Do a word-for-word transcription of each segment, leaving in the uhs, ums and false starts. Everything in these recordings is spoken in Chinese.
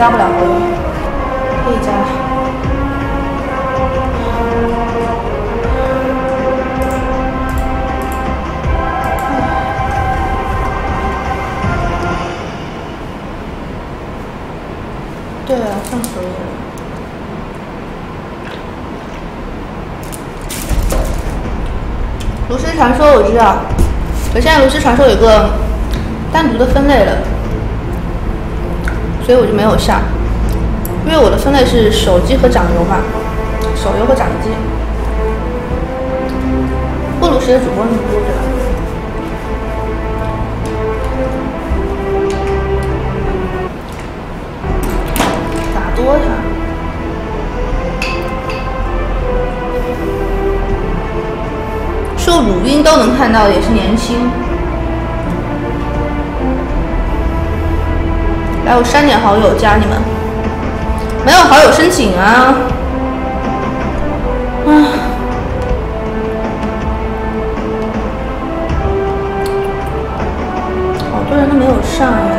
加不了好友，可以加。对啊，上所有人。炉石传说我知道，可现在炉石传说有个单独的分类了，所以我就没有下，因为我的分类是手机和掌游嘛，手游和掌机。不炉石的主播那么多，对吧？打多他。受乳晕都能看到，也是年轻。来，我删点好友加你们。没有好友申请啊！啊，好多人都没有上呀。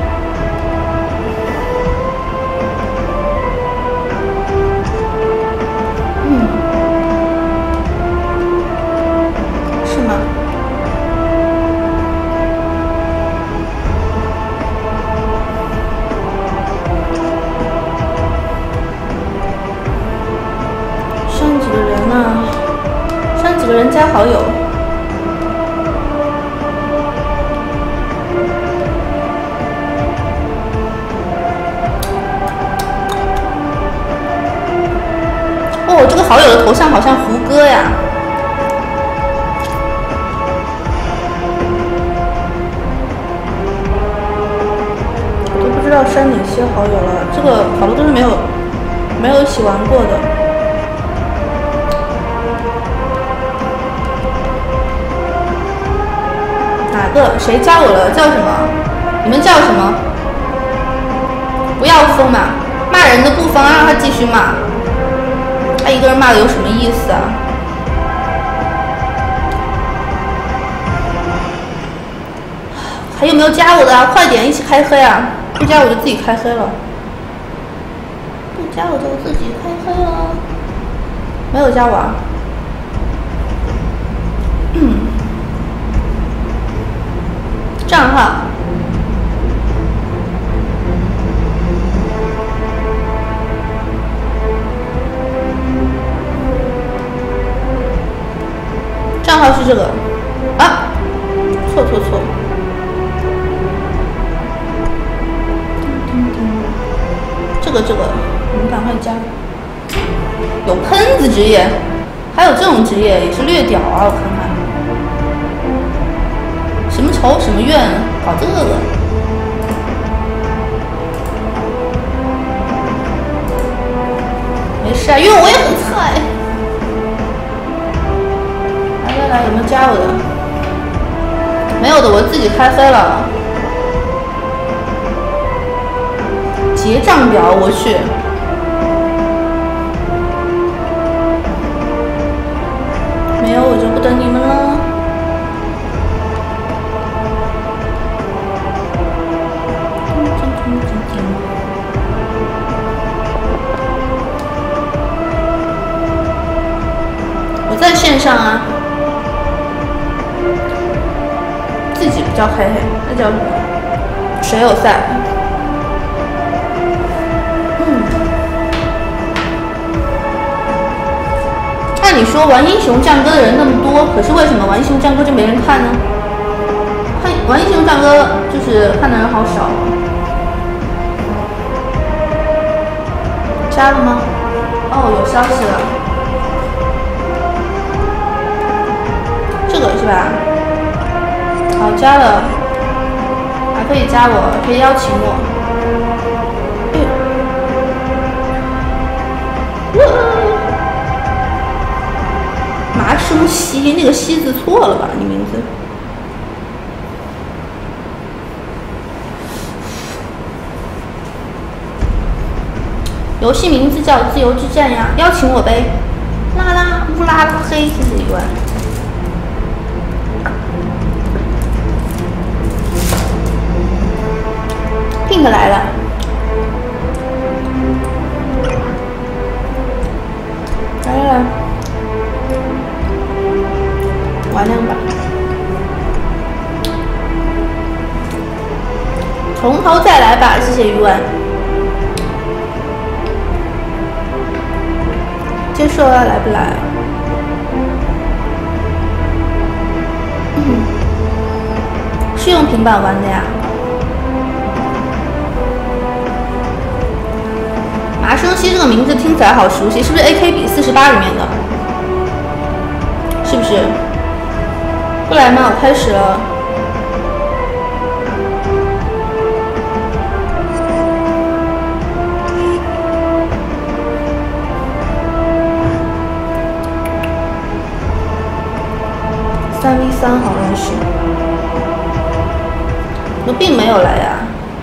有人加好友，哦，这个好友的头像好像胡歌呀，我都不知道删哪些好友了，这个好多都是没有没有一起玩过的。哪个？谁加我了？叫什么？你们叫什么？不要封嘛！骂人的不封，让他继续骂。他一个人骂的有什么意思啊？还有没有加我的啊？快点，一起开黑啊！不加我就自己开黑了。不加我就自己开黑了。没有加我啊？嗯。账号，账号是这个啊，错错错，这个这个，你们赶快加。有喷子职业，还有这种职业也是略屌啊！我看看。什么仇什么怨，搞这个？没事啊，因为我也很菜。来来来，有没有加我的？没有的，我自己开黑了。结账表，我去。没有，我就不等你们了。我在线上啊，自己不叫黑黑，那叫什么？水友赛。嗯，按理说玩英雄战歌的人那么多，可是为什么玩英雄战歌就没人看呢？看玩英雄战歌就是看的人好少。加了吗？哦，有消息了。这个是吧？好，加了，还可以加我，可以邀请我。哎、麻生西，那个西字错了吧？你名字？游戏名字叫《自由之战》呀，邀请我呗！啦啦乌拉拉黑，谢谢一万。Pink 来了， 从头再来吧，谢谢鱼丸。接受啊，来不来？嗯，是用平板玩的呀。麻生希这个名字听起来好熟悉，是不是 A K B 四十八里面的？是不是？不来吗？我开始了。三 v 三好像是，我并没有来呀。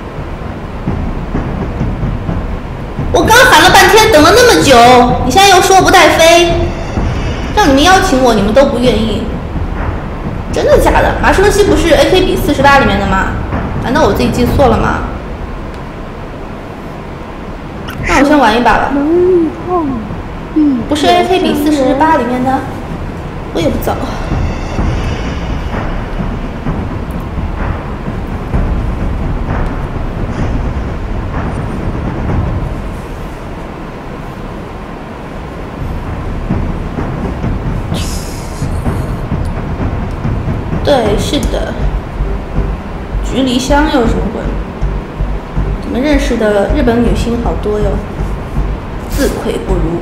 我刚喊了半天，等了那么久，你现在又说不带飞，让你们邀请我，你们都不愿意，真的假的？麻生希不是 A K B 四十八里面的吗？难道我自己记错了吗？那我先玩一把吧。不是 A K B 四十八里面的，我也不知道。对，是的。菊梨香又是什么鬼？你们认识的日本女星好多哟，自愧不如。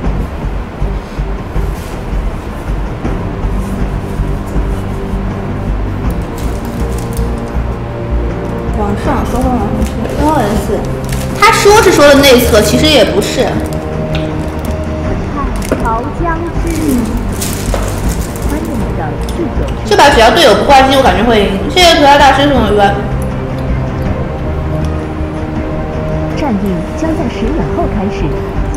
往上说话往上是 L S， 他说是说的内测，其实也不是。桃江之这把只要队友不挂机，我感觉会赢。谢谢涂鸦大师送的鱼丸。 战役将在十秒后开始。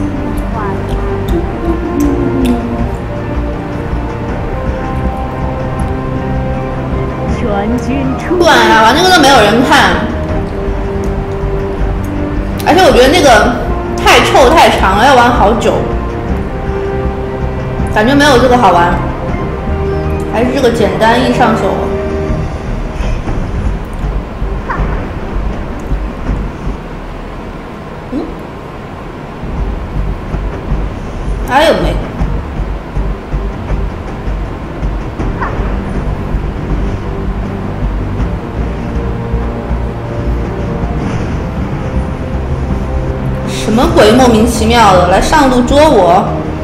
全军出击！ 对啊，玩那个都没有人看，而且我觉得那个太臭太长了，要玩好久，感觉没有这个好玩。还是这个简单易上手。嗯？还有没？什么鬼？莫名其妙的来上路捉我！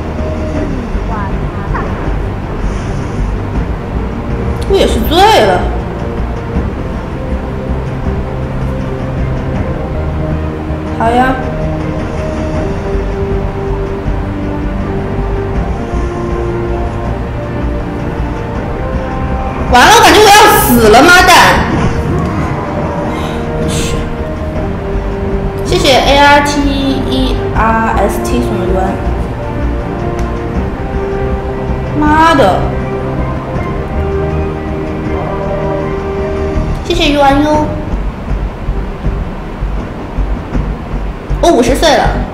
我也是醉了。好呀。完了，我感觉我要死了，妈蛋！去。谢谢 A R T E R S T 送的鱼丸。妈的！谢谢鱼丸哟。我五十岁了。